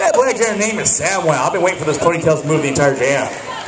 Alexander name is Samuel. I've been waiting for this Ponytails to move the entire jam.